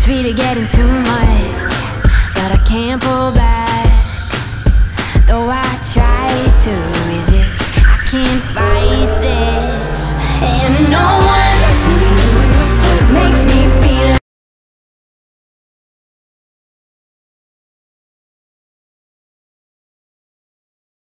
feet are getting too much, but I can't pull back. Though I try to resist, I can't fight this. And no one